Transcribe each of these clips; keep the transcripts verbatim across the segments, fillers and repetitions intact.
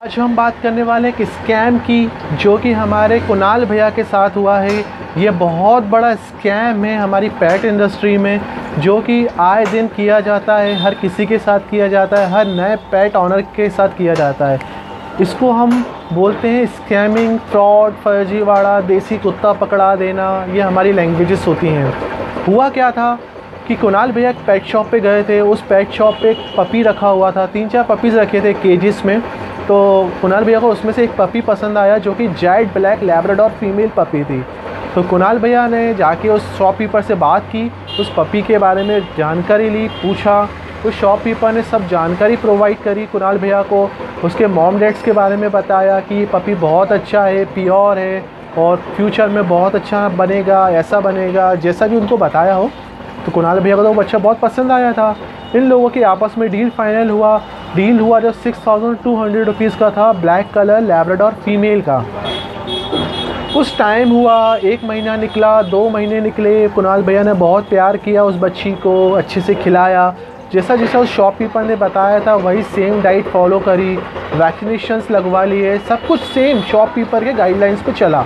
आज हम बात करने वाले हैं एक स्कैम की, जो कि हमारे कुणाल भैया के साथ हुआ है। ये बहुत बड़ा स्कैम है हमारी पेट इंडस्ट्री में, जो कि आए दिन किया जाता है, हर किसी के साथ किया जाता है, हर नए पेट ऑनर के साथ किया जाता है। इसको हम बोलते हैं स्कैमिंग, फ्रॉड, फर्जीवाड़ा, देसी कुत्ता पकड़ा देना, ये हमारी लैंग्वेजेस होती हैं। हुआ क्या था कि कुणाल भैया एक पेट शॉप पे गए थे। उस पेट शॉप पे एक पपी रखा हुआ था, तीन चार पपीज़ रखे थे केजेस में। तो कुणाल भैया को उसमें से एक पपी पसंद आया, जो कि jet black labrador female puppy थी। तो कुणाल भैया ने जाके उस शॉपकीपर से बात की, उस पपी के बारे में जानकारी ली, पूछा। उस शॉपकीपर ने सब जानकारी प्रोवाइड करी कुणाल भैया को, उसके मॉम डैड्स के बारे में बताया कि ये पपी बहुत अच्छा है, प्योर है और फ्यूचर में बहुत अच्छा बनेगा, ऐसा बनेगा, जैसा भी उनको बताया हो। तो कुणाल भैया को तो बच्चा बहुत पसंद आया था। इन लोगों के आपस में डील फाइनल हुआ। डील हुआ जो six thousand two hundred rupees का था, ब्लैक कलर लैब्राडोर फीमेल का। उस टाइम हुआ, एक महीना निकला, दो महीने निकले। कुणाल भैया ने बहुत प्यार किया उस बच्ची को, अच्छे से खिलाया, जैसा जैसा उस शॉपकीपर ने बताया था वही सेम डाइट फॉलो करी, वैक्सीनेशंस लगवा लिए, सब कुछ सेम शॉपकीपर के गाइडलाइंस पे चला।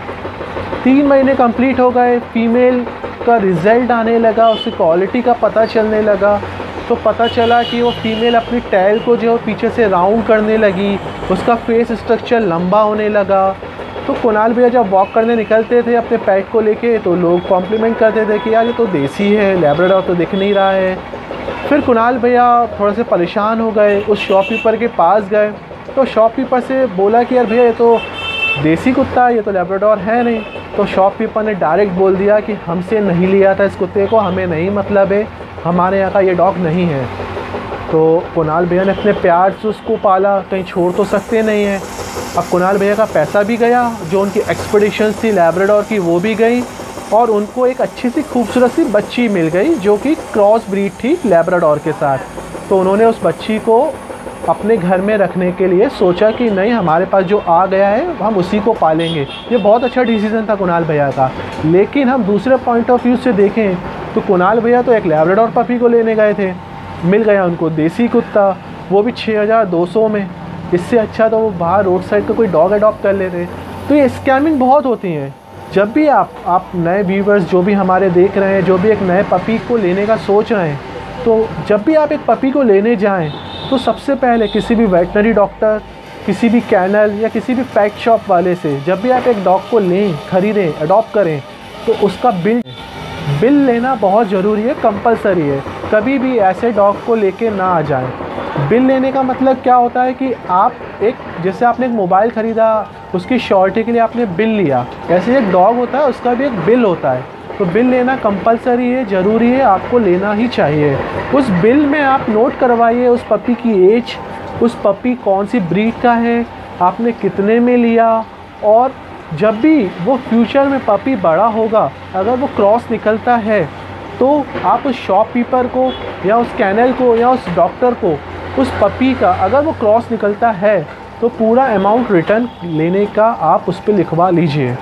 तीन महीने कंप्लीट हो गए, फीमेल का रिज़ल्ट आने लगा, उसकी क्वालिटी का पता चलने लगा। तो पता चला कि वो फीमेल अपनी टैल को जो पीछे से राउंड करने लगी, उसका फेस स्ट्रक्चर लंबा होने लगा। तो कुणाल भैया जब वॉक करने निकलते थे अपने पेट को लेके, तो लोग कॉम्प्लीमेंट करते थे कि यार ये तो देसी है, लैब्राडोर तो दिख नहीं रहा है। फिर कुणाल भैया थोड़े से परेशान हो गए, उस शॉपकीपर के पास गए। तो शॉपकीपर से बोला कि यार भैया ये तो देसी कुत्ता है, ये तो लैब्राडोर है नहीं। तो शॉपकीपर ने डायरेक्ट बोल दिया कि हमसे नहीं लिया था इस कुत्ते को, हमें नहीं मतलब है, हमारे यहाँ का ये डॉग नहीं है। तो कुणाल भैया ने अपने प्यार से उसको पाला, कहीं छोड़ तो सकते नहीं हैं। अब कुणाल भैया का पैसा भी गया, जो उनकी एक्सपेडिशंस थी लैब्राडोर की वो भी गई, और उनको एक अच्छी सी खूबसूरत सी बच्ची मिल गई, जो कि क्रॉस ब्रीड थी लैब्राडोर के साथ। तो उन्होंने उस बच्ची को अपने घर में रखने के लिए सोचा कि नहीं, हमारे पास जो आ गया है हम उसी को पालेंगे। ये बहुत अच्छा डिसीज़न था कुणाल भैया का। लेकिन हम दूसरे पॉइंट ऑफ व्यू से देखें तो कुणाल भैया तो एक लैब्राडोर पपी को लेने गए थे, मिल गया उनको देसी कुत्ता, वो भी छः हज़ार दो सौ में। इससे अच्छा तो वो बाहर रोड साइड का कोई डॉग अडॉप्ट कर लेते। तो ये स्कैमिंग बहुत होती हैं। जब भी आप आप नए व्यूवर्स जो भी हमारे देख रहे हैं, जो भी एक नए पपी को लेने का सोच रहे हैं, तो जब भी आप एक पपी को लेने जाएं तो सबसे पहले किसी भी वेटनरी डॉक्टर, किसी भी कैनल या किसी भी पेट शॉप वाले से जब भी आप एक डॉग को लें, ख़रीदें, अडॉप्ट करें, तो उसका बिल बिल लेना बहुत ज़रूरी है, कंपलसरी है। कभी भी ऐसे डॉग को लेके ना आ जाएं। बिल लेने का मतलब क्या होता है कि आप एक, जैसे आपने एक मोबाइल ख़रीदा, उसकी श्योरिटी के लिए आपने बिल लिया, ऐसे एक डॉग होता है, उसका भी एक बिल होता है। तो बिल लेना कंपलसरी है, ज़रूरी है, आपको लेना ही चाहिए। उस बिल में आप नोट करवाइए उस पपी की एज, उस पपी कौन सी ब्रीड का है, आपने कितने में लिया, और जब भी वो फ्यूचर में पपी बड़ा होगा, अगर वो क्रॉस निकलता है, तो आप उस शॉपकीपर को या उस कैनल को या उस डॉक्टर को उस पपी का, अगर वो क्रॉस निकलता है तो पूरा अमाउंट रिटर्न लेने का आप उस पर लिखवा लीजिए।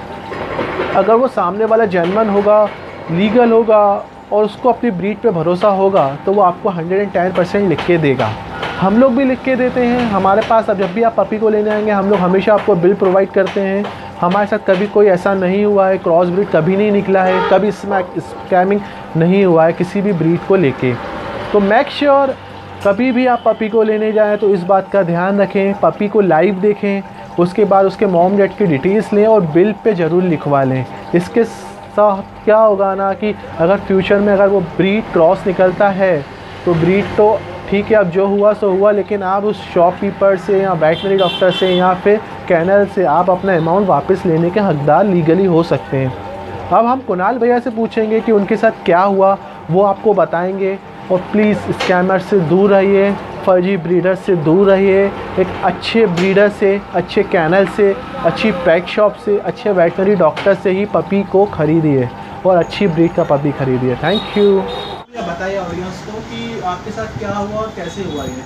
अगर वो सामने वाला जेन्युइन होगा, लीगल होगा और उसको अपनी ब्रीड पे भरोसा होगा, तो वो आपको हंड्रेड एंड टेन परसेंट लिख के देगा। हम लोग भी लिख के देते हैं हमारे पास। अब जब भी आप पपी को लेने आएंगे, हम लोग हमेशा आपको बिल प्रोवाइड करते हैं। हमारे साथ कभी कोई ऐसा नहीं हुआ है, क्रॉस ब्रीड कभी नहीं निकला है, कभी स्कैमिंग नहीं हुआ है किसी भी ब्रीड को लेके। तो मेक श्योर कभी भी आप पपी को लेने जाएँ तो इस बात का ध्यान रखें, पपी को लाइव देखें, उसके बाद उसके मॉम डैड की डिटेल्स लें और बिल पे ज़रूर लिखवा लें। इसके साथ क्या होगा ना कि अगर फ्यूचर में अगर वो ब्रीड क्रॉस निकलता है, तो ब्रीड तो ठीक है, अब जो हुआ सो हुआ, लेकिन आप उस शॉपकीपर से या वेटनरी डॉक्टर से या फिर कैनल से आप अपना अमाउंट वापस लेने के हकदार लीगली हो सकते हैं। अब हम कुणाल भैया से पूछेंगे कि उनके साथ क्या हुआ, वो आपको बताएंगे। और प्लीज़ स्कैमर से दूर रहिए, फर्जी ब्रीडर से दूर रहिए, एक अच्छे ब्रीडर से, अच्छे कैनल से, अच्छी पेट शॉप से, अच्छे वेटनरी डॉक्टर से ही पपी को ख़रीदिए और अच्छी ब्रीड का पपी ख़रीदिए। Thank you. बताइए ऑडियंस को कि आपके साथ क्या हुआ और कैसे हुआ ये।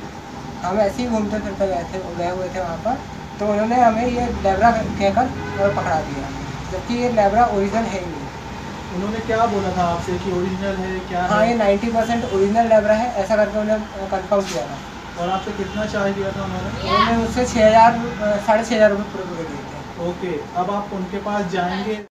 हम ऐसे ही घूमते फिरते गए थे गए हुए थे वहाँ पर, तो उन्होंने हमें ये लैब्रा कहकर और पकड़ा दिया, जबकि ये लैब्रा ओरिजिनल है ही नहीं। उन्होंने क्या बोला था आपसे कि ओरिजिनल है क्या? हाँ, ये नाइन्टी परसेंट ओरिजिनल लैब्रा है, ऐसा करके उन्होंने कंफर्म किया था। और आपसे कितना चार्ज दिया था उन्होंने? उन्होंने मुझसे छः हज़ार साढ़े छः हज़ार रुपये पूरे पूरे दिए थे। ओके, अब आप उनके पास जाएंगे